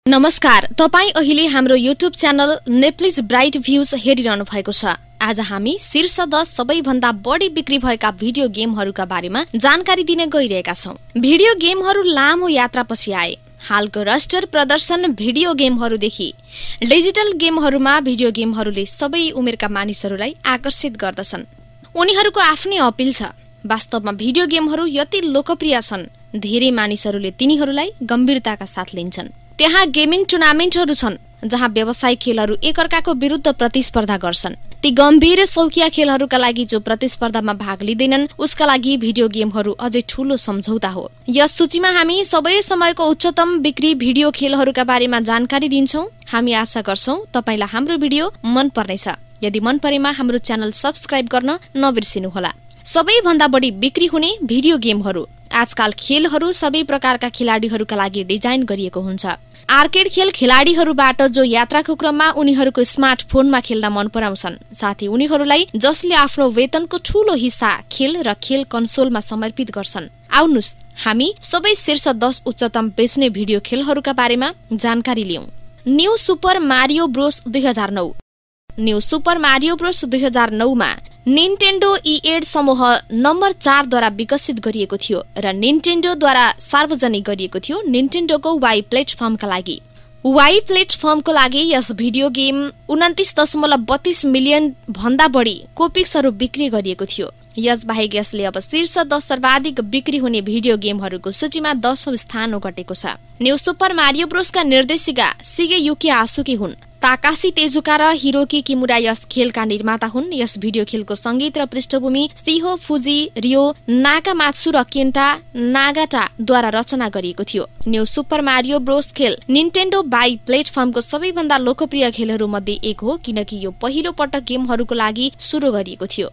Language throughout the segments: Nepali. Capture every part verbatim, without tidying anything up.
नमस्कार, तपाई अहिले हाम्रो YouTube channel Nepalese bright views हेरिरहनु भएको छ। आज हामी शीर्ष दस सबैभन्दा बढी बिक्री भएका भिडियो गेमहरूका बारेमा जानकारी दिन गइरहेका छौं। भिडियो गेमहरू लामो यात्रापछि आए। हालको रास्टर प्रदर्शन भिडियो गेमहरूदेखि डिजिटल गेमहरूमा भिडियो गेमहरूले सबै उमेरका मानिसहरूलाई आकर्षित गर्दछन्। उनीहरूको आफ्नै अपील छ। वास्तवमा भिडियो गेमहरू यति लोकप्रिय छन्, धेरै मानिसहरूले तिनीहरूलाई गम्भीरताका साथ लिन्छन्। त्यहाँ गेमिङ टुर्नामेन्टहरू छन् जहाँ व्यावसायिक खेलहरू एकअर्काको विरुद्ध प्रतिस्पर्धा गर्छन्। ती गम्भीर शौकिया खेलहरूका लागि जो प्रतिस्पर्धामा भाग लिँदैनन् उसका लागि भिडियो गेमहरू अझै ठूलो सम्झौता हो। यस सूचीमा हामी सबै समयको उच्चतम बिक्री भिडियो खेलहरूका बारेमा जानकारी दिन्छौं। हामी आशा गर्छौं तपाईलाई हाम्रो भिडियो मन पर्नेछ। यदि मन परेमा हाम्रो च्यानल सब्स्क्राइब गर्न नबिर्सिनुहोला। सबैभन्दा बढी बिक्री हुने भिडियो गेमहरू। आजकाल खेलहरू सबै प्रकारका खेलाडीहरूका लागि डिजाइन गरिएको हुन्छ। आर्केड खेल खेलाडीहरूबाट जो यात्राको क्रममा उनीहरूको स्मार्टफोनमा खेल्न मन पराउँछन्, साथै उनीहरूलाई जसले आफ्नो वेतनको ठूलो हिस्सा खेल र खेल कन्सोलमा समर्पित गर्छन्। आउनुस् हामी सबै शीर्ष दस उच्चतम बेच्ने भिडियो खेलहरूका बारेमा जानकारी लियौं। न्यू सुपर मारियो ब्रोस दुई हजार नौ। न्यू सुपर मारियो ब्रोस दुई हजार नौ मा निन्टेन्डो ई एट समूह नम्बर चार द्वारा विकसित गरिएको थियो र निन्टेन्डोद्वारा सार्वजनिक गरिएको थियो। निन्टेन्डोको वाई प्लेटफर्मका लागि वाई प्लेटफर्मको लागि यस भिडियो गेम उन्तिस दशमलव बत्तीस मिलियन भन्दा बढी कोपिक्सहरू बिक्री गरिएको थियो। यस बाहेक यसले अब शीर्ष दस सर्वाधिक बिक्री हुने भिडियो गेमहरूको सूचीमा दशौं स्थान ओगटेको छ। न्यू सुपर मारियो ब्रोसका निर्देशिका सिगेयुकी आसुकी हुन्। ताकाशी तेजुका र हिरोकी किमुरा यस खेलका निर्माता हुन्। यस भिडियो खेलको संगीत र पृष्ठभूमि सिहो फुजी रियो नागामात्सु र केन्टा नागाटाद्वारा रचना गरिएको थियो। न्यू सुपर मारियो ब्रोस खेल निन्टेन्डो बाई प्लेटफर्मको सबैभन्दा लोकप्रिय खेलहरू मध्ये एक हो, किनकि यो पहिलो पटक गेमहरूको लागि सुरु गरिएको थियो।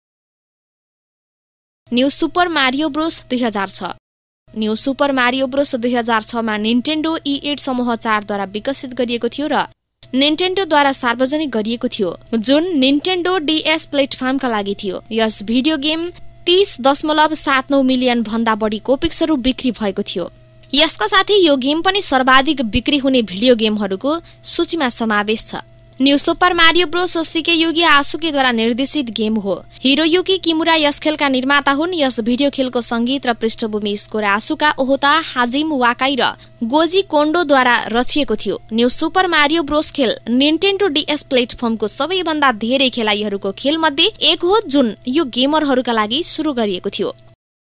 न्यू सुपर मारियो ब्रोस दुई हजार छ। न्यू सुपर मारियो ब्रोस दुई हजार छ मा निन्टेन्डो ई एट समूह चार द्वारा विकसित गरिएको थियो र निन्टेन्डोद्वारा सार्वजनिक गरिएको थियो, जुन निन्टेन्डो डीएस प्लेटफर्मका लागि थियो। यस भिडियो गेम तीस दशमलव सात नौ मिलियन भन्दा बढी कोपिक्सहरू बिक्री भएको थियो। यसका साथै यो गेम पनि सर्वाधिक बिक्री हुने भिडियो गेमहरूको सूचीमा समावेश छ। New super Mario Bros Shigeyuki आसुकीद्वारा निर्देशित गेम हो। हिरोयुकी किमुरा यस खेलका निर्माता हुन्। यस भिडियो खेलको संगीत र पृष्ठभूमि स्कोर आसुका ओहोता, हाजिम वाकाई र गोजी कोन्डोद्वारा रचिएको थियो। न्यू सुपर मारियो ब्रोस खेल निन्टेन्डो डीएस प्लेटफर्मको सबैभन्दा धेरै खेलाडीहरूको खेल मध्ये एक हो, जुन यो गेमरहरूका लागि सुरु गरिएको थियो।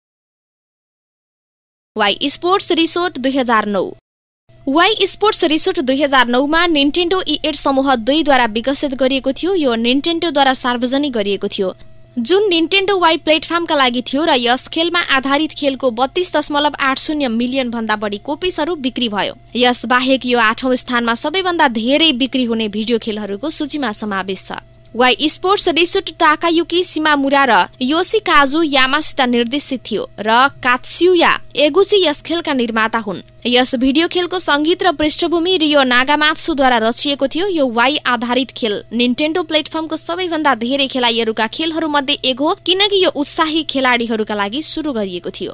वाई स्पोर्ट्स रिसोर्ट दुई हजार नौ। वाई स्पोर्ट्स रिसोर्ट दुई हजार नौ मा निन्टेन्डो ई एट समूह दुई द्वारा विकसित गरिएको थियो। यो निन्टेन्डोद्वारा सार्वजनिक गरिएको थियो, जुन निन्टेन्डो वाई प्लेटफर्मका लागि थियो र यस खेलमा आधारित खेलको बत्तीस दशमलव आठ शून्य मिलियन भन्दा बढी कोपिसहरू बिक्री भयो। यस बाहेक यो आठौं स्थानमा सबैभन्दा धेरै बिक्री हुने भिडियो खेलहरूको सूचीमा समावेश छ। Wii Sports Resort Takayuki Shimamura र योशिकाजु यामासित निर्देशित थियो र कात्सुया एगुची यस खेलका निर्माता हुन्। यस भिडियो खेलको संगीत र पृष्ठभूमि रियो नागामात्सुद्वारा रचिएको थियो। यो वाई आधारित खेल निन्टेन्डो प्लेटफर्मको सबैभन्दा धेरै खेलाडीहरूका खेलहरू मध्ये एक हो, किनकि यो उत्साही खेलाडीहरूका लागि सुरु गरिएको थियो।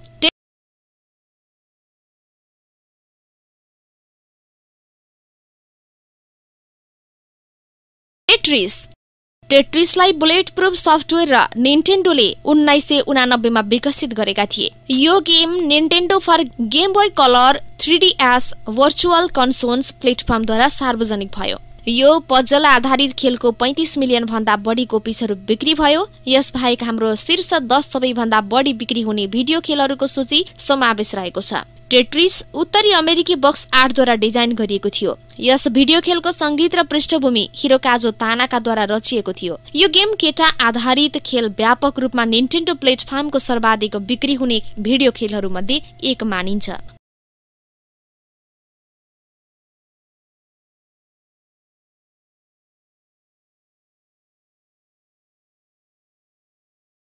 टेट्रिस टेट्रिसलाई बुलेट प्रुफ सफ्टवेयर र निन्टेन्डोले उन्नाइस सय उनानब्बे मा विकसित गरेका थिए। यो game Nintendo for game boy color three D S virtual consoles प्लेटफर्मद्वारा सार्वजनिक भयो। यो पजल आधारित खेलको पैंतीस मिलियन भन्दा बढी कोपिसहरू बिक्री भयो। यस बाहेक हाम्रो शीर्ष दस सबैभन्दा बढी बिक्री हुने भिडियो खेलहरूको सूची समावेश रहेको छ। टेट्रिस उत्तरी अमेरिकी बक्स आर्टद्वारा डिजाइन गरिएको थियो। यस भिडियो खेलको संगीत र पृष्ठभूमि हिरोकाजो तानाकाद्वारा रचिएको थियो। यो गेम केटा आधारित खेल व्यापक रूपमा निन्टेन्डो प्लेटफर्मको सर्वाधिक बिक्री हुने भिडियो खेलहरू मध्ये एक मानिन्छ।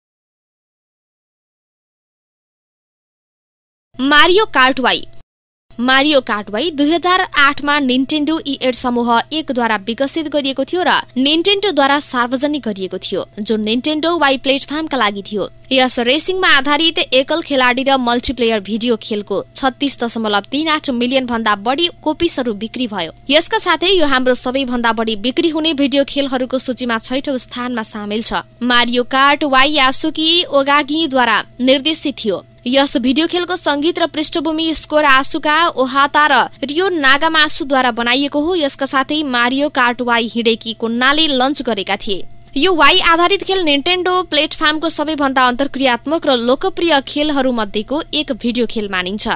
Mario Kart Wii. Mario Kart Wii दुई हजार आठमा निन्टेन्डो ई एट समूह एकद्वारा विकसित गरिएको थियो र निन्टेन्डोद्वारा सार्वजनिक गरिएको थियो, जो निन्टेन्डो वाई प्लेटफर्मका लागि थियो। यस रेसिङमा आधारित एकल खेलाडी र मल्टिप्लेयर भिडियो खेलको छत्तीस दशमलव तीन आठ मिलियन भन्दा बढी कोपिसहरू बिक्री भयो। यसका साथै यो हाम्रो सबैभन्दा बढी बिक्री हुने भिडियो खेलहरूको सूचीमा छैठौं स्थानमा सामेल छ। मारियो कार्ट वाई यासुकी ओगागीद्वारा निर्देशित थियो। यस भिडियो खेलको संगीत र पृष्ठभूमि स्कोर आसुका ओहाता र रियो नागामासुद्वारा बनाइएको हो। यसका साथै मारियो कार्ट वाई हिडेकी कोन्नाले लन्च गरेका थिए। यो वाई आधारित खेल निन्टेन्डो प्लेटफर्मको सबैभन्दा अन्तर्क्रियात्मक र लोकप्रिय खेलहरू मध्येको एक भिडियो खेल मानिन्छ।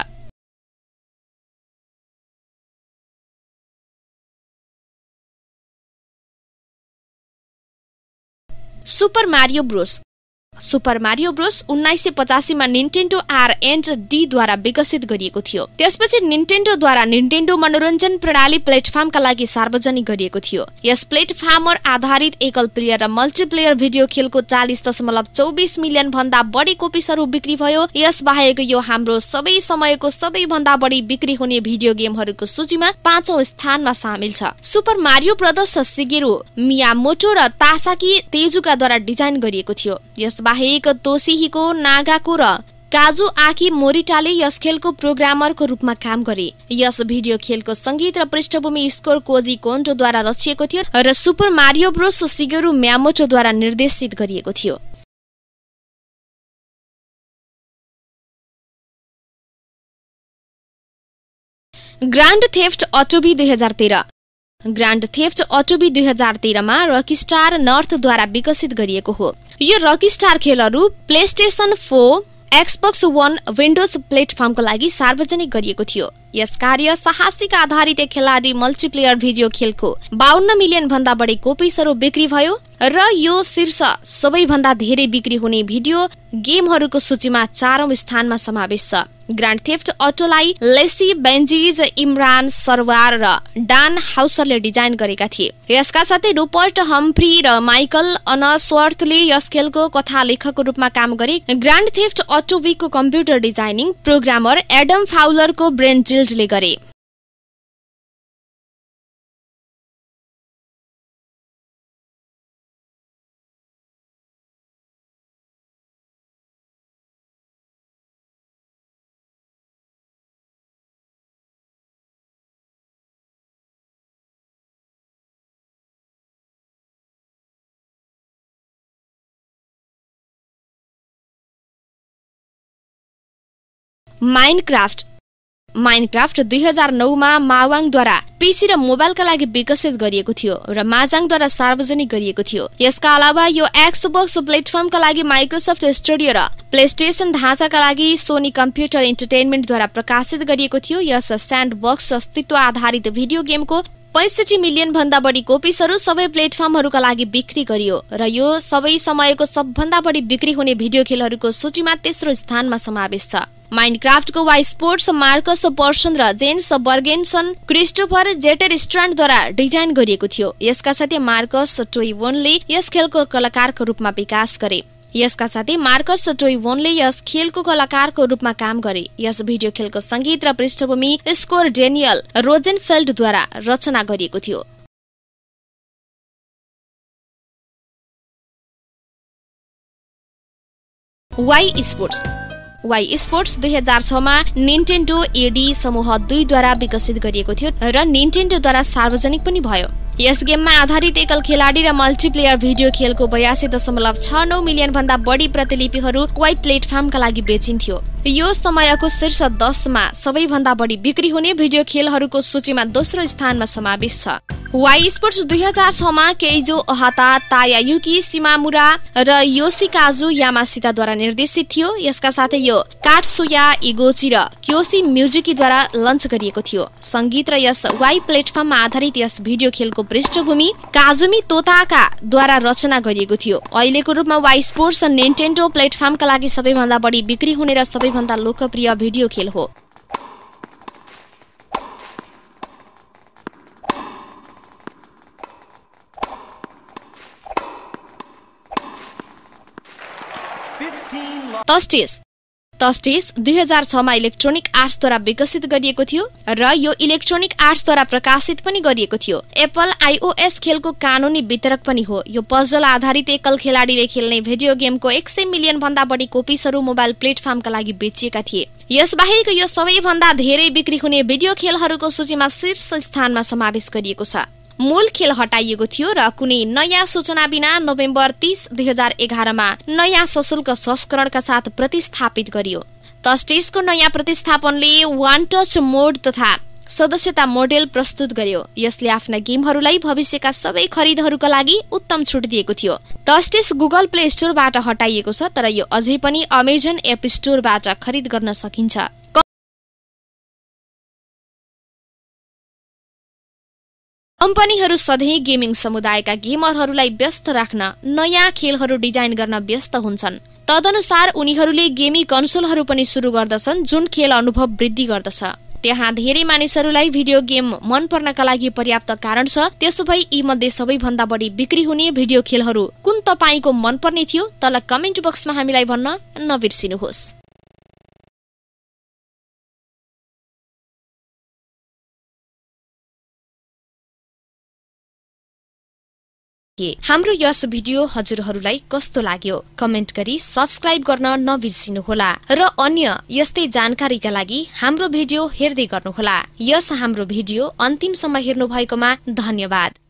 Super Mario Bros super Mario Bros उन्नाइस सय पचासीमा निन्टेन्डो आर एन्ड डी द्वारा विकसित गरिएको थियो। त्यसपछि निन्टेन्डोद्वारा निन्टेन्डो मनोरञ्जन प्रणाली प्लेटफर्मका लागि सार्वजनिक गरिएको थियो। यस प्लेटफर्मर आधारित एकल प्लेयर र मल्टिप्लेयर भिडियो खेलको चालिस दशमलव चौबिस मिलियन भन्दा बढी कोपिसहरू बिक्री भयो। यस बाहेक यो हाम्रो सबै समयको सबैभन्दा बढी बिक्री हुने भिडियो गेमहरूको सूचीमा पाँचौं स्थानमा सामेल छ। Super Mario brothers Shigeru Miyamoto र तासाकी तेजुकाद्वारा डिजाइन गरिएको थियो। यस बाहेक तोसिहिको नागाको र काजु आकी मोरिटाले यस खेलको प्रोग्रामरको रूपमा काम गरे। यस भिडियो खेलको संगीत र पृष्ठभूमि स्कोर कोजी कोन्डोद्वारा रचिएको थियो र सुपर मारियो ब्रोस सिगेरू मियामोटोद्वारा निर्देशित गरिएको थियो। ग्रान्ड थेफ्ट अटोबी दुई हजार तेह्र ग्रान्ड थेफ्ट अटोबी दुई हजार तेह्रमा रकिस्टार नर्थद्वारा विकसित गरिएको हो। यो रकिस्टार खेलहरू PlayStation four, Xbox one, Windows प्लेटफर्मको लागि सार्वजनिक गरिएको थियो। यस कार्य साहसिक आधारित खेलाडी मल्टिप्लेयर भिडियो खेलको बाहन्न मिलियन भन्दा बढी कोपिसहरू बिक्री भयो र यो शीर्ष सबैभन्दा धेरै बिक्री हुने भिडियो गेमहरूको सूचीमा चारौं स्थानमा समावेश छ। ग्रान्ड थेफ्ट अटोलाई लेसी बेन्जिज, इमरान सरवार र डान हाउसरले डिजाइन गरेका थिए। यसका साथै रुपर्ट हम्फ्री र माइकल अनस्वर्थले यस खेलको कथा लेखकको रूपमा काम गरे। ग्रान्ड थेफ्ट अटो वीको कम्प्युटर डिजाइनिङ प्रोग्रामर एडम फाउलरको ब्रेन जिल्डले गरे। माइनक्राफ्ट माइनक्राफ्ट दुई हजार नौमा मावाङद्वारा पीसी र मोबाइलका लागि विकसित गरिएको थियो र माजाङद्वारा सार्वजनिक गरिएको थियो। यसका अलावा यो एक्सबक्स प्लेटफर्मका लागि माइक्रोसफ्ट स्टुडियो र प्लेस्टेसन ढाँचाका लागि सोनी कम्प्युटर इन्टरटेनमेन्टद्वारा प्रकाशित गरिएको थियो। यस स्यान्डबक्स अस्तित्व आधारित भिडियो गेमको पैंसठी मिलियन भन्दा बढी कोपिसहरू सबै प्लेटफर्महरूका लागि बिक्री गरियो र यो सबै समयको सबभन्दा बढी बिक्री हुने भिडियो खेलहरूको सूचीमा तेस्रो स्थानमा समावेश छ। माइनक्राफ्टको वाई स्पोर्ट्स मार्कस पर्सन र जेन्स बर्गेन्सन क्रिस्टोफर जेटर स्ट्रान्डद्वारा डिजाइन गरिएको थियो। यसका साथै मार्कस टोइवोनले यस खेलको कलाकारको रूपमा विकास गरे। यसका साथै मार्कस टोइवोनले यस खेलको कलाकारको रूपमा काम गरे। यस भिडियो खेलको संगीत र पृष्ठभूमि स्कोर डेनियल रोजेनफेल्डद्वारा रचना गरिएको थियो। वाई स्पोर्ट्स वाई स्पोर्ट्स दुई हजार छमा निन्टेन्डो एडी समूह दुईद्वारा विकसित गरिएको थियो र निन्टेन्डोद्वारा सार्वजनिक पनि भयो। यस गेममा आधारित एकल खेलाडी र मल्टिप्लेयर भिडियो खेलको बयासी दशमलव छ नौ मिलियन भन्दा बढी प्रतिलिपिहरू वाई प्लेटफर्मका लागि बेचिन्थ्यो। यो समयको शीर्ष दसमा सबैभन्दा बढी बिक्री हुने भिडियो खेलहरूको सूचीमा दोस्रो स्थानमा समावेश छ। वाई स्पोर्ट्स दुई हजार छमा केइजो ओहाता, तायायुकी सिमामुरा र योशिकाजु यामासिताद्वारा निर्देशित थियो। यसका साथै यो काट्सुया इगोची र क्योसी म्युजिकीद्वारा लन्च गरिएको थियो। संगीत र यस वाई प्लेटफर्ममा आधारित यस भिडियो खेलको पृष्ठभूमि काजुमी तोताका द्वारा रचना गरिएको थियो। अहिलेको रूपमा वाई स्पोर्ट्स निन्टेन्डो प्लेटफर्मका लागि सबैभन्दा बढी बिक्री हुने र सबैभन्दा लोकप्रिय भिडियो खेल हो। तस्टिस तस्टिस दुई हजार छ मा इलेक्ट्रोनिक आर्ट्सद्वारा विकसित गरिएको थियो र यो इलेक्ट्रोनिक आर्ट्सद्वारा प्रकाशित पनि गरिएको थियो। एप्पल आइओएस खेलको कानूनी वितरक पनि हो। यो पजल आधारित एकल खेलाडीले खेल्ने भिडियो गेमको एक सय मिलियन भन्दा बढी कोपिसहरू मोबाइल प्लेटफर्मका लागि बेचिएका थिए। यसबाहेक यो सबैभन्दा धेरै बिक्री हुने भिडियो खेलहरूको सूचीमा शीर्ष स्थानमा समावेश गरिएको छ। मूल खेल हटाइएको थियो र कुनै नयाँ सूचना बिना नोभेम्बर तीस दुई हजार एघारमा नयाँ सशुल्क संस्करणका साथ प्रतिस्थापित गरियो। तस्टिसको नयाँ प्रतिस्थापनले वान टच मोड तथा सदस्यता मोडेल प्रस्तुत गर्यो। यसले आफ्ना गेमहरूलाई भविष्यका सबै खरिदहरूका लागि उत्तम छुट दिएको थियो। तस्टिस गुगल प्ले स्टोरबाट हटाइएको छ, तर यो अझै पनि अमेजन एप स्टोरबाट खरिद गर्न सकिन्छ। कम्पनीहरू सधैँ गेमिङ समुदायका गेमरहरूलाई व्यस्त राख्न नयाँ खेलहरू डिजाइन गर्न व्यस्त हुन्छन्। तदनुसार उनीहरूले गेमी कन्सोलहरू पनि सुरु गर्दछन् जुन खेल अनुभव वृद्धि गर्दछ। त्यहाँ धेरै मानिसहरूलाई भिडियो गेम मन पर्नका लागि पर्याप्त कारण छ। त्यसो भए यी मध्ये सबैभन्दा बढी बिक्री हुने भिडियो खेलहरू कुन तपाईको मन पर्ने थियो? तल कमेन्ट बक्समा हामीलाई भन्न नबिर्सिनुहोस्। हाम्रो यस भिडियो हजुरहरूलाई कस्तो लाग्यो कमेन्ट गरी सब्स्क्राइब गर्न नबिर्सिनुहोला र अन्य यस्तै जानकारीका लागि हाम्रो भिडियो हेर्दै गर्नुहोला। यस हाम्रो भिडियो अन्तिमसम्म हेर्नु भएकोमा धन्यवाद।